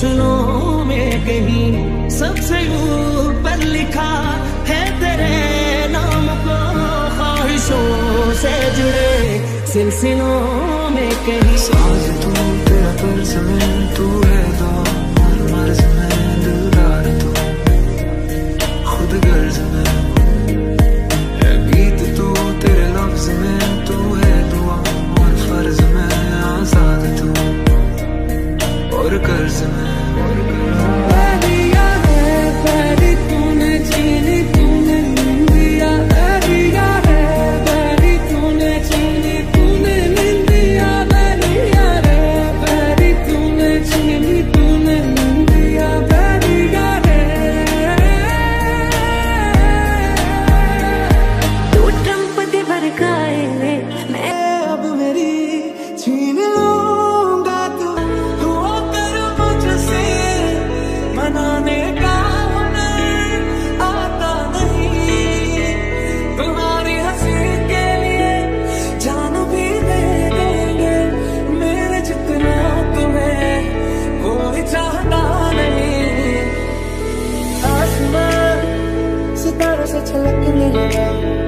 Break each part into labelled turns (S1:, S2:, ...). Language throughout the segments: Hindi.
S1: फैसलों में कहीं सबसे ऊपर लिखा है तेरे नाम को, ख्वाहिशों से जुड़े सिलसिलों में कहीं।
S2: साज तू तेरा कर्ज में, तू है दुआ और मर्ज में, दिलदार तू खुद गर्ज में है, गीत तू तेरे लफ्ज में, तू है दुआ और फर्ज में, आजाद तू और कर्ज में।
S3: छलकने लगा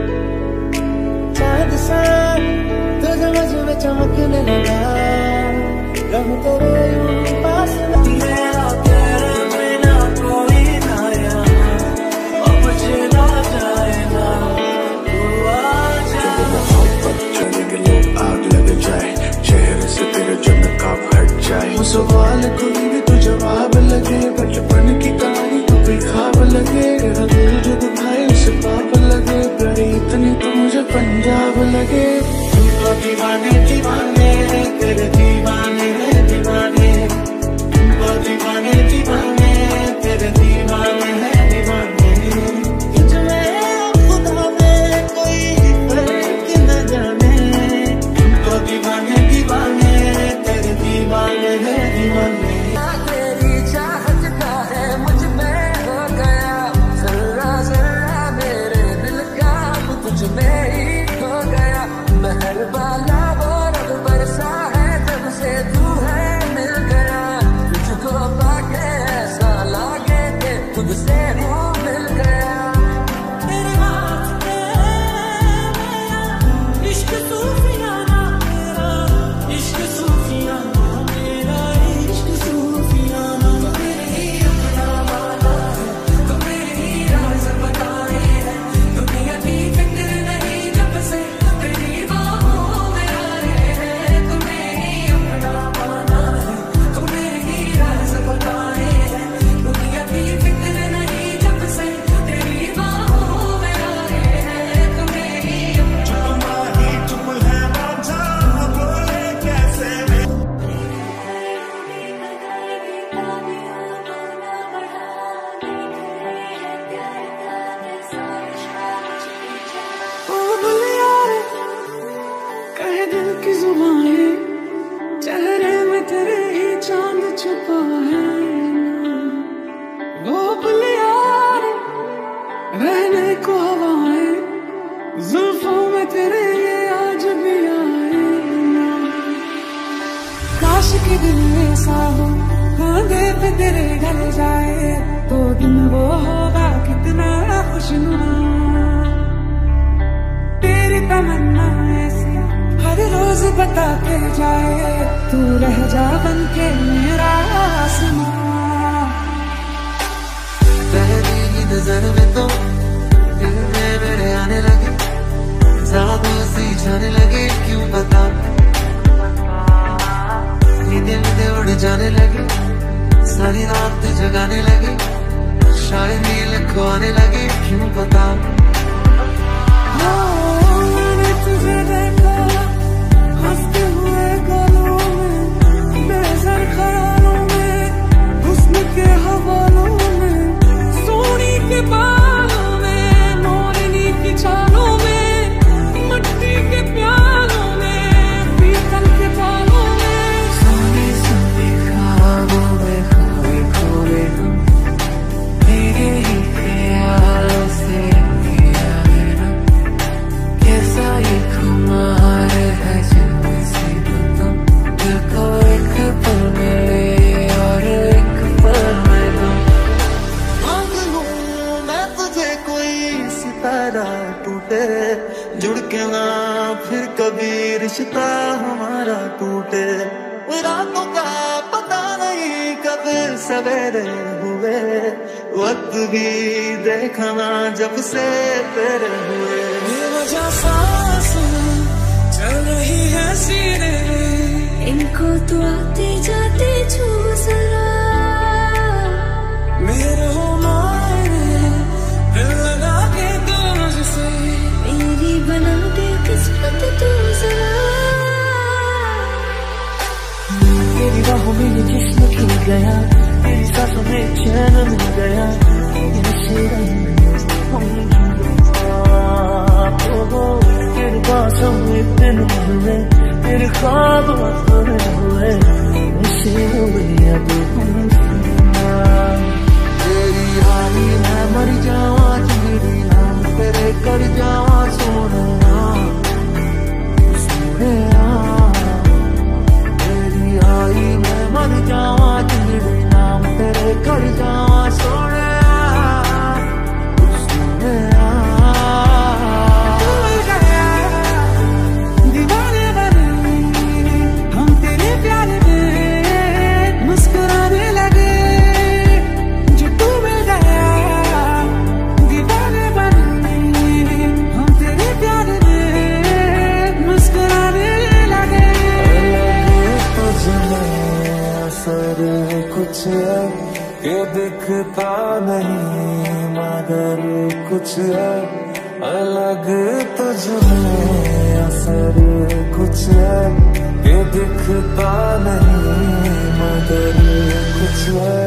S3: चाँद सा तो समझ में चमकने लगा, रहूं तेरे यूं पास मेरा तेरे बिना कोई ना यहाँ, अब चला जाएगा तू आजा।
S4: मोहब्बत चलने के लोग आग लग जाए, चेहरे से तेरे जो नकाब हट जाए, वो सवाल कोई भी तो जवाब लगे, बचपन की कहानी तो कोई ख्वाब लगे, दिल जो दुखाए उसे पाप लगे, प्यारी इतनी तो मुझे पंजाब लगे।
S3: तुमको दीवाने दीवाने तेरे दीवाने हैं दीवाने, तुमको दीवाने दीवाने तेरे दीवाने हैं दीवाने, तुझमें खुदा में कोई फर्क न जाने, तुमको दीवाने दीवाने तेरे दीवाने हैं दीवाने। तेरी चाहत का है मुझ में हो गया, जर्रा जर्रा मेरे दिल का तुझ में ही खो गया, मेहरबाना वो रब बरसा है जब से तू है मिल गया, तुझको पाके ऐसा लागे कि खुद से हूँ मिल गया। तेरे हाथ में इश्क सूफियाना मेरा, इश्क सूफियाना मेरा, इश्क सूफियाना मेरे ही अपना माना है, तुम्हें ही राज बताए हैं, दुनिया की फिक्र नहीं जब से तेरी बाहों में आए हैं, तुम्हें ही अपना माना है, तुम्हें ही राज बताए हैं, दुनिया की फिक्र नहीं जब से तेरी बाहों में आए हैं, तुम्हें ही अपना चुप है बाजा बोले कैसे कहे दिल की जुबानें, चेहरे में तेरे ही चांद छुपा है, वो बुलिया रहने को हवाएं, जुल्फों में तेरे ये आज भी आए ना, काश के दिल ऐसा हो कांधे पे तेरे ढल जाए, तो दिन वो होगा कितना खुशनुमा, तेरी तमन्ना ऐसी हर रोज बता के जाए, तू रह जा बन के मेरा आसमां। तेरी नजर में तो दिल में मेरे आने लगे, जादू सी जाने लगे, क्यों बता नींदें उड़ जाने लगे, सारी रात जगाने लगे, शायरी लिखवाने लगे, क्यों बता। मैंने तुझे देखा हंसते हुए गलों में, बेज़र ख्यालों में, हुस्न के हवालों में, सोनी के बालों में, मोरनी की चालों में, मट्टी के प्यालों में, पीतल के बालों में, सोने सोने ख्वाबों में खोए खोए हम, तेरे ही ख्यालों से
S2: जुड़ के ना फिर कभी रिश्ता हमारा टूटे। रातों का पता नहीं कब सवेरे हुए, वक्त भी देखा ना जब से तेरे हुए।
S1: बेवजह सांसें चल रही है सीने, इनको तो आते जाते छू जरा। मेरे हो मायने दिल लगा के तू मुझसे, मेरी बना दे किस्मत तू जरा।
S2: तेरी बाहों में ये जिस्म खिल गया, तेरी सांसों में चैन मिल गया। ये नशे तेरे पास हम एक दिन हुए, तेरे ख्वाब पूरे हुए, नशे हुए अब तेरी हानी मैं मर जावा तेरी नाम तेरे कर जावा सोना सोना। तेरी आई मैं मर जावा तेरे नाम तेरे कर जावा सोना सोना।
S1: दीवाने बने हम तेरे प्यार में मुस्कुराने लगे, जो तू मिल गया। दीवाने बने हम तेरे प्यार में मुस्कुराने लगे।
S2: तुझमें असर कुछ है ये दिखता नहीं मगर कुछ है अलग। तुझमें असर कुछ है ये दिखता नहीं मगर कुछ है।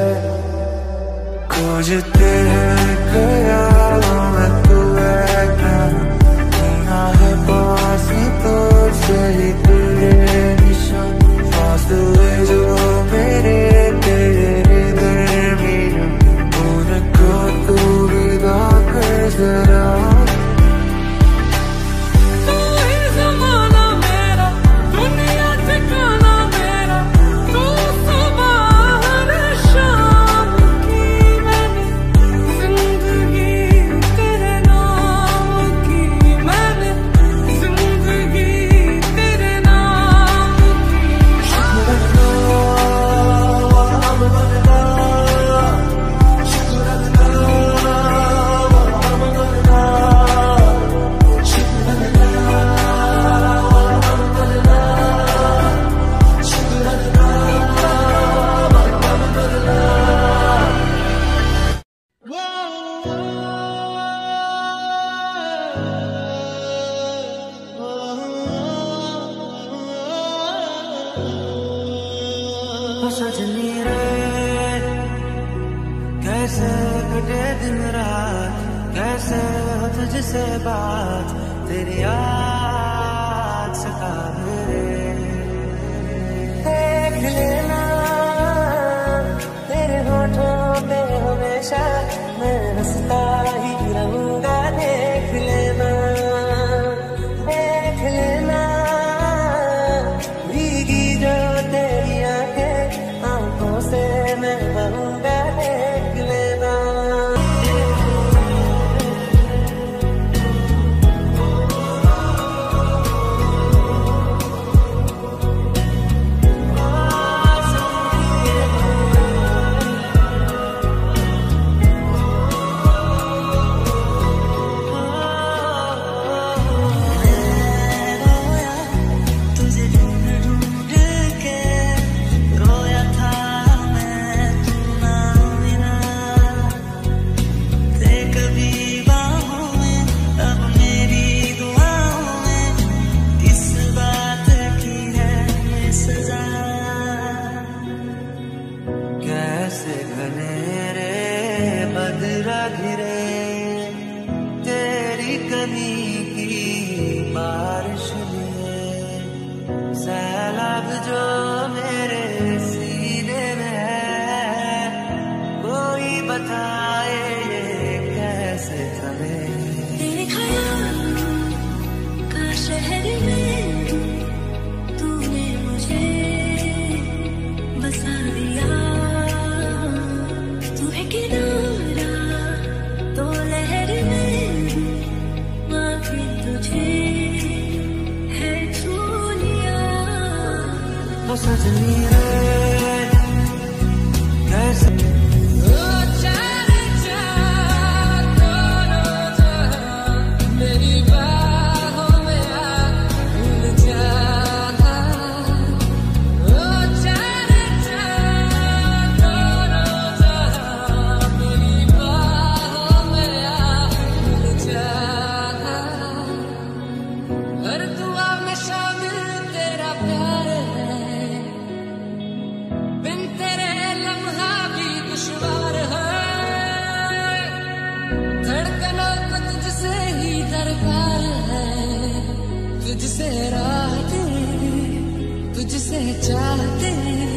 S2: खोजते हैं ख्यालों में तू है क्या, ना है पास तो सही तेरे निशान। फासले जो मेरे तेरे दरमियां, उनको तू विदा कर जरा।
S1: सजनी रे कैसे कटे दिन रात, कैसे हो तुझसे बात, तेरी याद सतावे रे। देख लेना तेरे होठों पे हमेशा मैं हंसता ही रहूंगा। देख लेना भीगी जो तेरी आंखें आंखों से मैं बनूंगा। देख लेना
S2: सजनी रे कैसे
S1: तुझसे राते तुझसे चाहते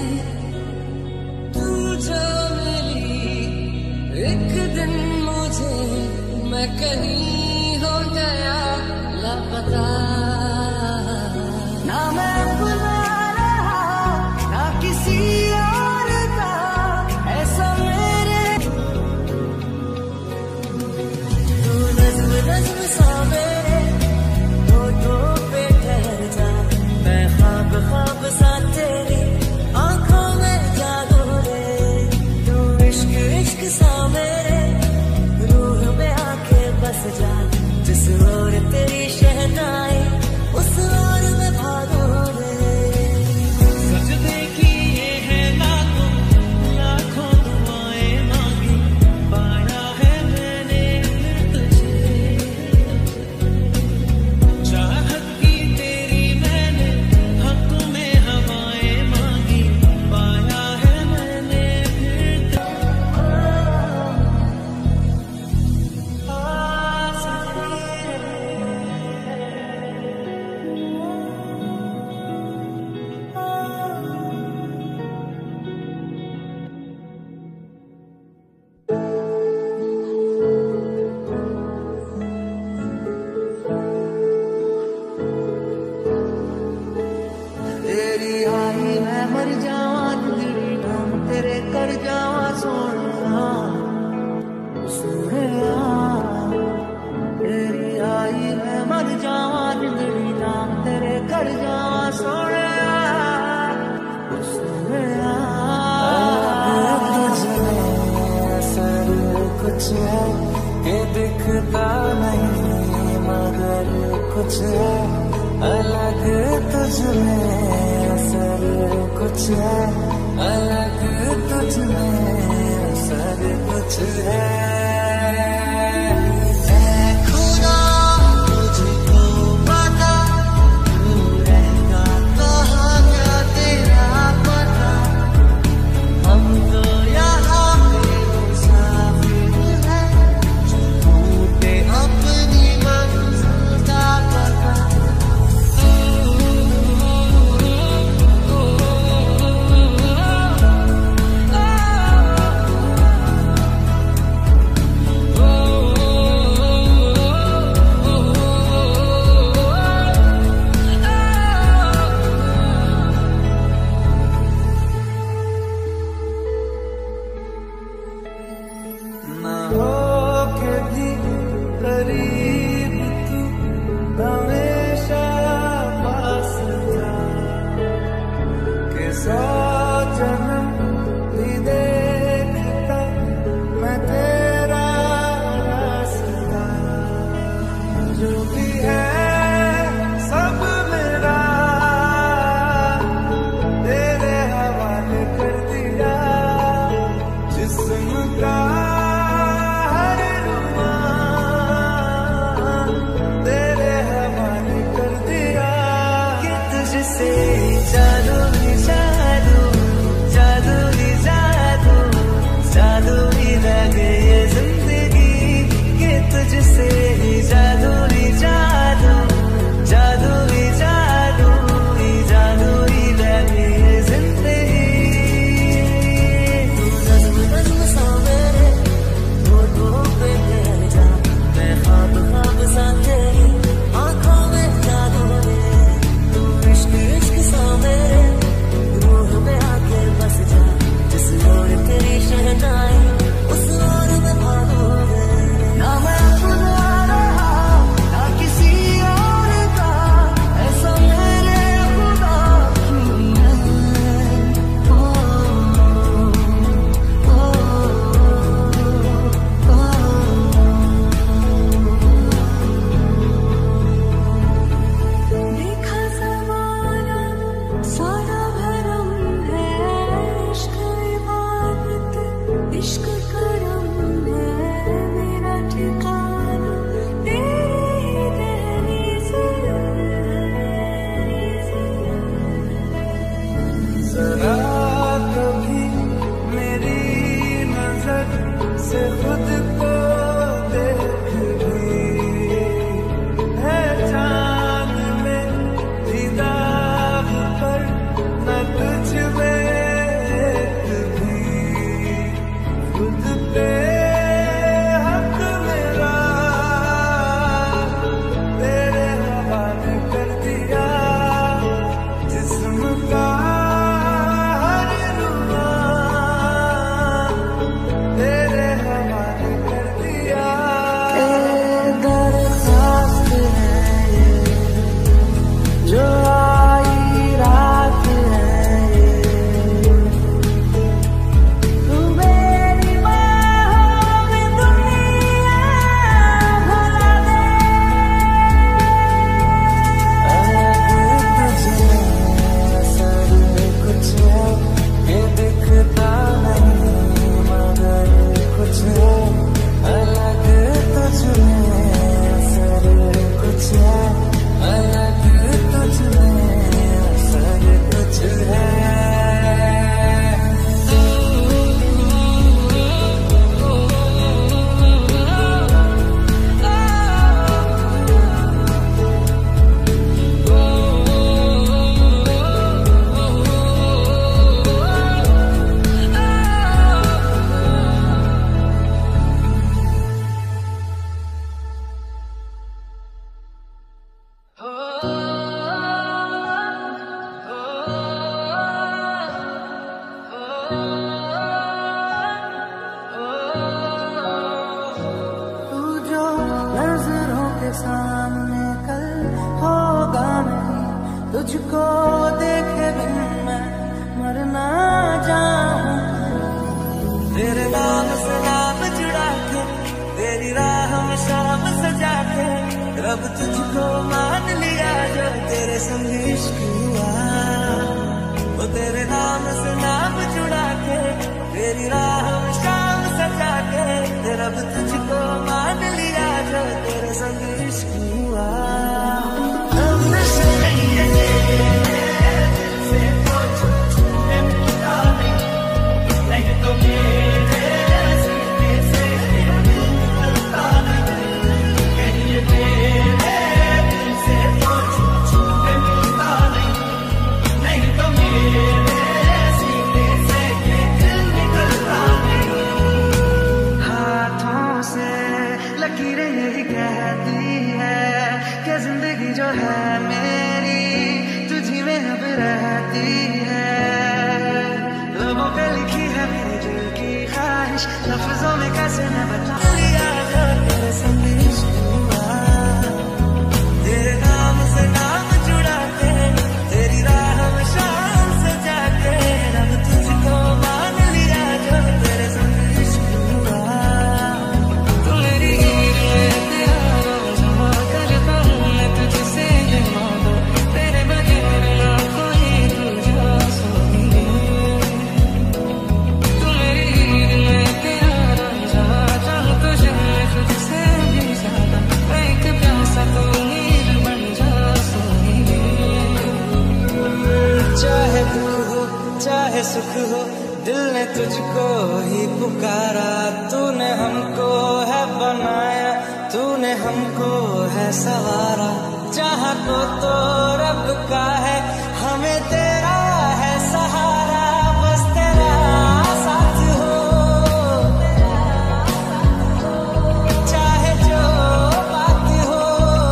S1: तू जो मिली एक दिन मुझे मैं कहीं हो गया लापता ना मैं अपना रहा ना किसी और का ऐसा मेरे तू नज़्म नज़्म सा मेरे ख्वाब सा तेरी आंखों में जादू रे तू इश्क इश्क सा मेरे रूह में आके बस जा जिस ओर तेरी शहनाई उस ओर में भागो रे
S2: सजदे की ये है लाखों लाखों दुआएं मांगी पाया है मैंने तुझे चाहत की तेरी मैंने हक में हवाएं मांगी पाया है मैंने
S3: तेरी आई मैं मर जावा दिली नाम तेरे कर जावा सोना सोना तेरी आई मैं मर जावा दिली नाम तेरे कर जावा सोना सोना असर कुछ है कि दिखता नहीं मगर कुछ है अलग तुझमें असर कुछ है अलग तुझमें असर कुछ है खुदा तुझको पता तू रहेगा कहाँ क्या तेरा पता हम तो यहाँ पे मुसाफिर हैं जो टूटे अपनी मंजिल का पता
S1: सामने कल होगा नहीं, तुझको देखे बिन मैं मर ना जाऊं। तेरे नाम से नाम जुड़ा के, तेरी राह में शाम सजा के, रब तुझको मान लिया जो तेरे संग इश्क हुआ। वो तेरे नाम से नाम जुड़ा के, तेरी राह में शाम सजा के, रब तुझको मान लिया जो तेरे संग इश्क हुआ। अब नशे से पूछो मैं मिलता नहीं तो मेरे सीने से निकलता नहीं। कहिए मेरे दिल से पूछो मैं मिलता नहीं तो मेरे सीने से दिल निकलता नहीं। हाथों से लकीरें यही कहती है कि जिंदगी जो है मेरी तुझी में अब रहती है। लोगों पे लिखी है मेरे दिल की ख्वाहिश, लफ्जों में कैसे न बता लिया जो तेरे संग इश्क हुआ। तेरे नाम से नाम जुड़ा के, तेरी राह में शाम सजा के, रब तुझको मान लिया जो तेरे संग इश्क हुआ। तू मेरी हीर है, तेरा रोज़ा करता हूँ मैं तुझसे ये मांगो, तेरे बगैर ना कोई तुझा सोई। तू मेरी हीर है, तेरा रोज़ा चाहूँ तुझे मैं तुझसे भी ज्यादा, मैं एक प्यासा तू हीर बन जा सोई। चाहे दुख हो चाहे सुख हो, दिल ने तुझको ही पुकारा। तूने हमको है बनाया, तूने हमको है सवारा। चाहा तो रब का है, हमें तेरा है सहारा। बस तेरा साथ हो, चाहे जो बात हो,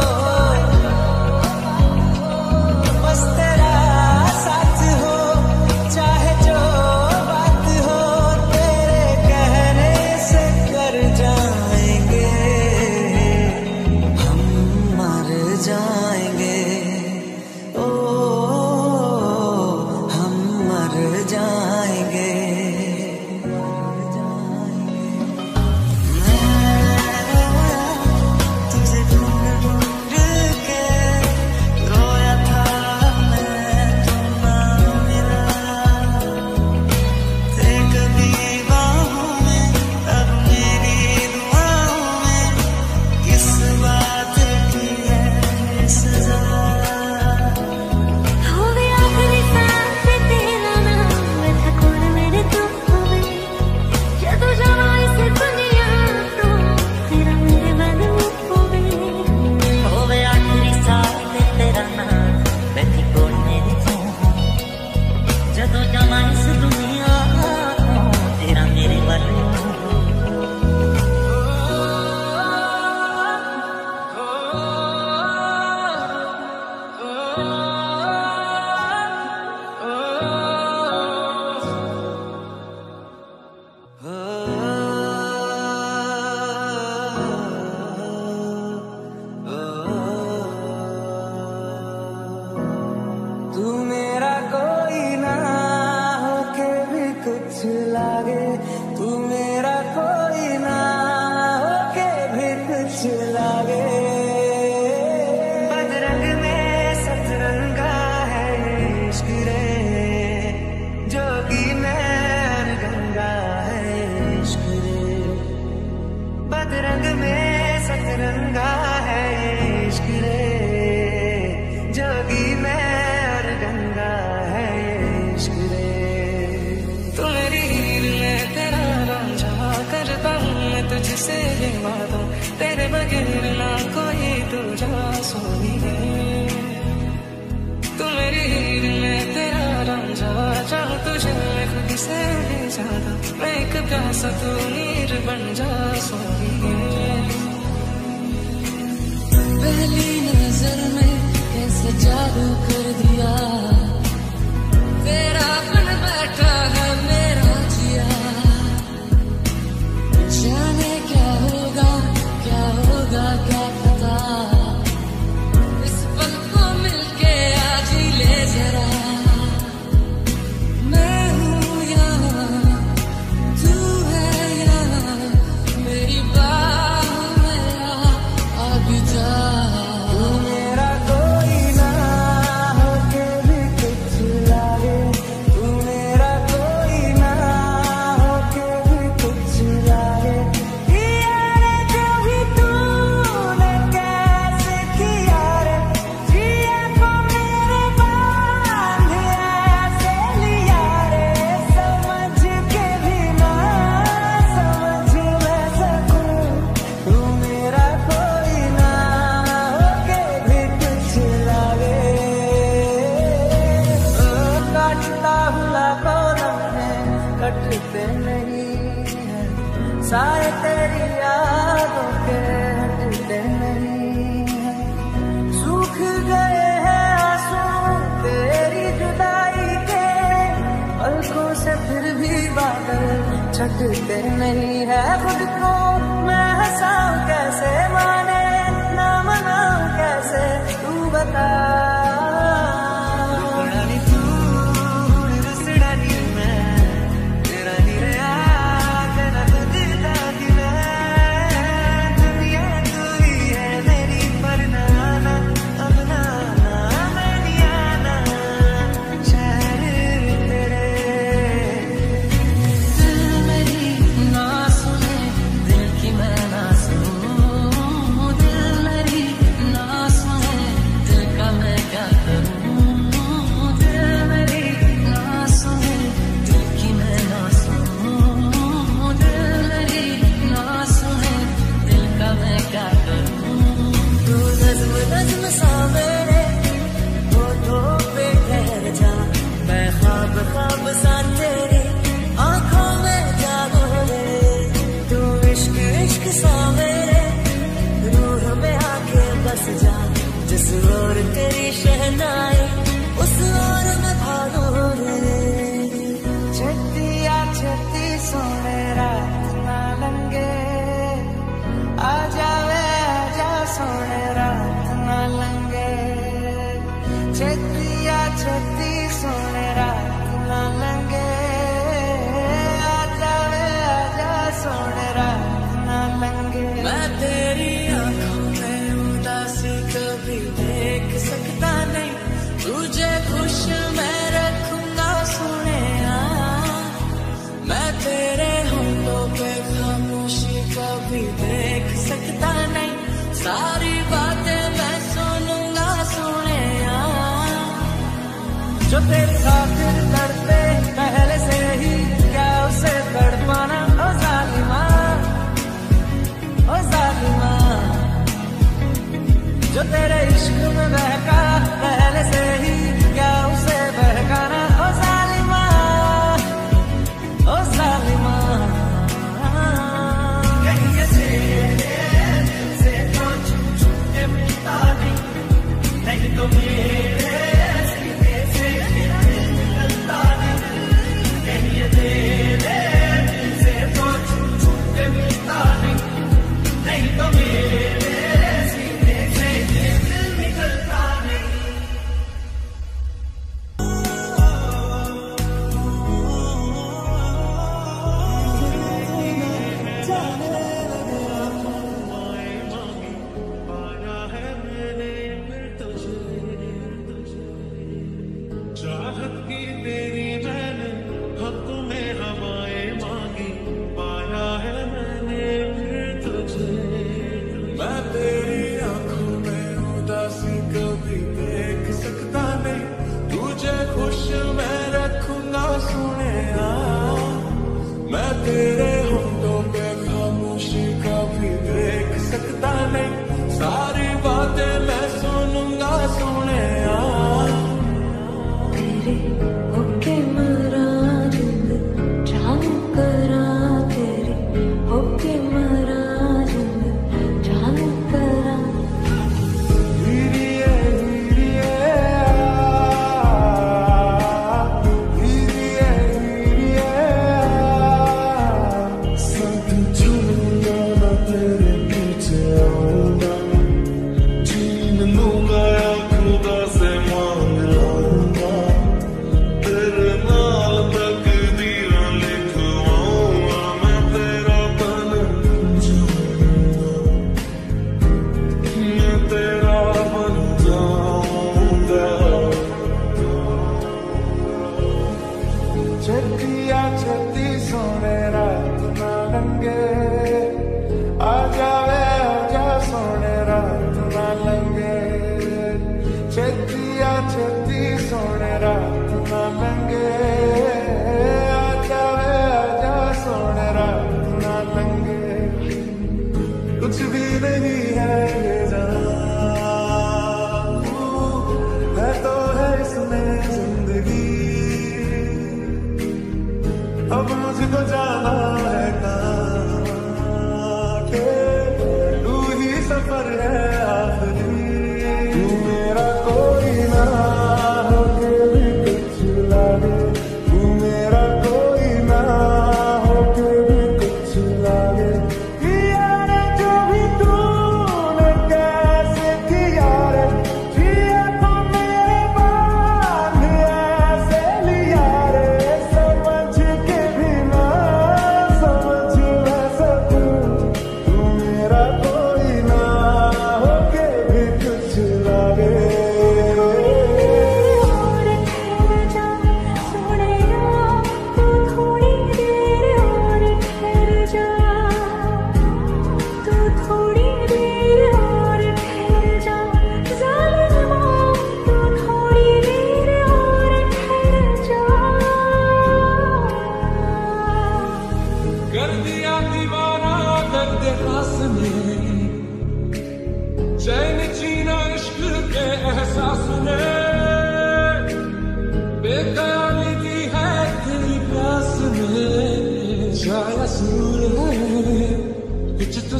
S1: बस तेरा साथ हो, चाहे जो बात हो। तेरे कहने से कर जाएंगे हम, मर जाएंगे ओ हम मर जाएंगे। तुझे ढूंढ ढूंढ के रोया था मैं, तू ना मिला। थे कभी बाहों में, अब मेरी दुआओं में किस बात की है सजा।
S5: होवे आखिरी सांस तेरा नाम, मैं था कौन मेरे तू होवे। जदों जावां इस दुनिया तो तेरा मेरे बाद होवे।
S1: होवे आखिरी सांस तेरा नाम, मैं थी कौन मेरी तू। जदों जावां इस दुनिया तो तेरा मेरे वाले तू मेरा कोई ना होके भी कुछ लागे। तू मेरा कोई ना होके भी कुछ लागे। बदरंग में सतरंगा है ये इश्क रे, जोगी में और गंगा है ये इश्क रे। बदरंग में सतरंगा है ये इश्क रे, जोगी में और गंगा है ये इश्क रे। तू मेरी हीर है, तेरा रांझा करता हूँ मैं तुझसे ये वादा, तेरे बगैर ना कोई तुझा सोई है। तू मेरी हीर है, तेरा रांझा चाहूँ तुझे मैं खुद से भी ज्यादा, मैं एक प्यासा तू नीर बन जा सोई है। पहली नजर में कैसे सारे तेरी यादों के हटते नहीं हैं। सूख गए हैं आंसू तेरी जुदाई के, पलकों से फिर भी बादल छटते नहीं है। खुद को मैं हंसाऊं कैसे, माने ना मनाऊं कैसे, तू बता। जिस ओर तेरी शहनाई उस ओर मैं भागूं रे। छत्तिया छत्ती सोने रात ना लंगे, आ जावे आजा सोने रात ना लंगे। छत्तिया छत्ती सोने रात ना लंगे, आ जावे आजा सोने रात ना लंगे। मैं तेरी आंखों में उदासी कभी देख सकता नहीं, तुझे खुश मैं रखूंगा सोनिया। मैं तेरे होठों पे खामोशी कभी देख सकता नहीं, सारी बातें मैं सुनूंगा सोनिया। जो तेरी खातिर तड़पे पहले से ही, क्या उसे तड़पाना ओ जालिमा, ओ जालिमा। जो तेरे इश्क में बहका पहले से ही, क्या उसे बहकाना ओ जालिमा, ओ जालिमा। कहीं ऐसे दिल से कुछ छूटे मिलता नहीं तो मेरे सीने से निकलता नहीं। कहीं ऐसे दिल से कुछ छूटे मिलता नहीं तो मेरे कुछ भी नहीं है ये जान, है तो है इसमें जिंदगी। अब मुझको जाना है कहाँ,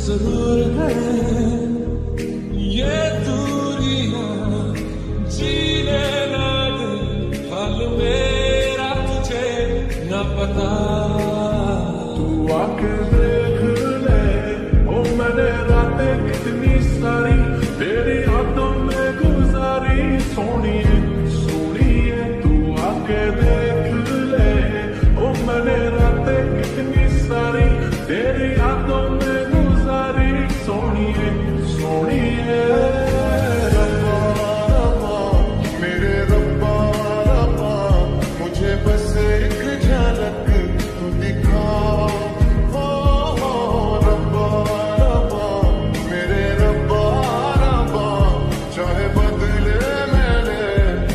S2: जरूर है ये दूरियां जीने ना दे हाल मेरा तुझे न पता तू आके देख ले ओ मैंने रातें कितनी सारी तेरी यादों में गुजारी सोनिए सोनिए तू आके देख ले ओ मैंने रातें कितनी सारी तेरी यादों में गुजारी सोनिए सोनिए
S4: रब्बा रब्बा मेरे रब्बा रब्बा मुझे बस एक झलक तू दिखा हो रब्बा रब्बा मेरे रब्बा रब्बा चाहे बदले मैंने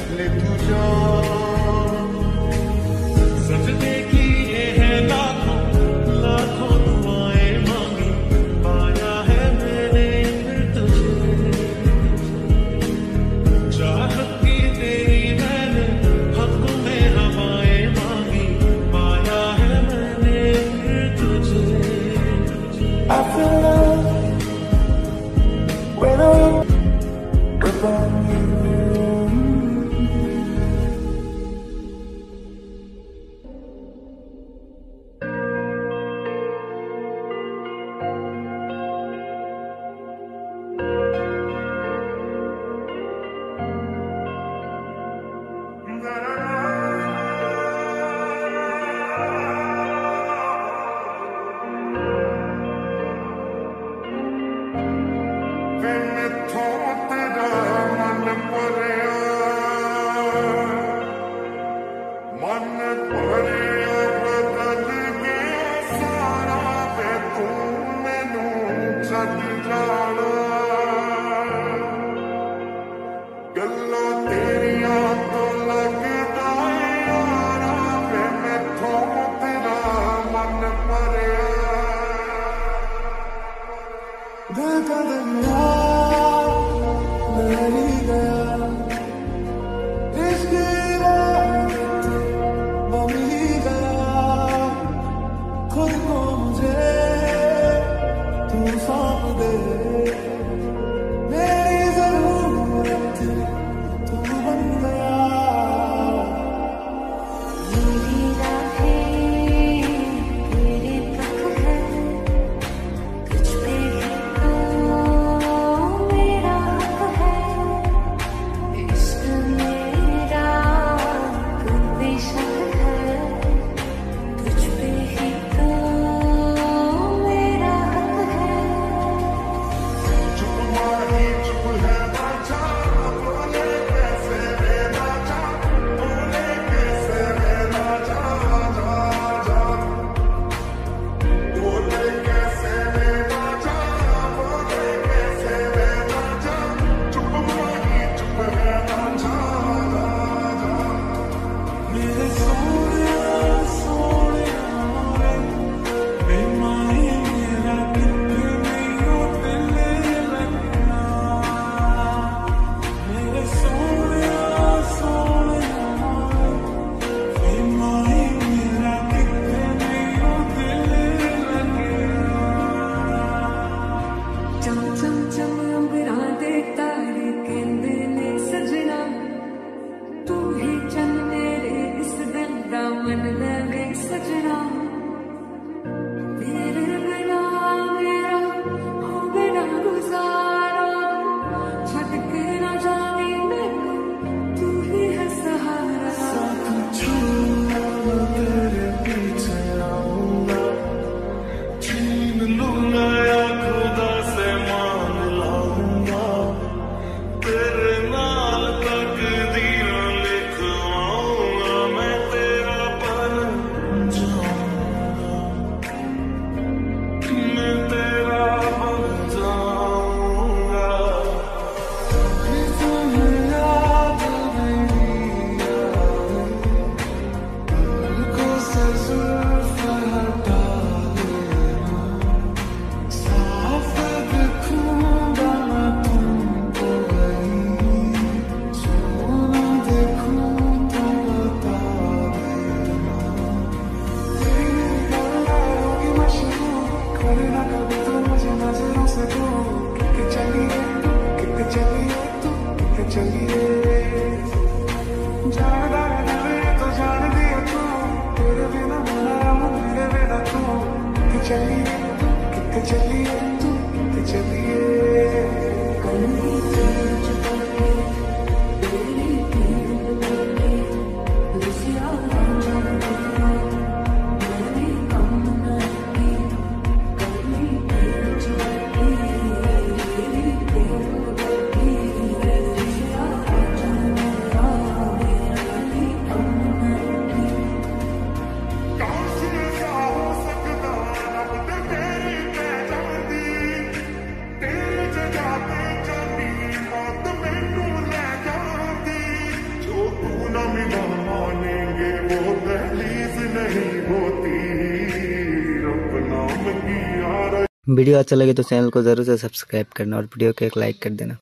S6: वीडियो अच्छा लगे तो चैनल को ज़रूर से सब्सक्राइब करना और वीडियो को एक लाइक कर देना।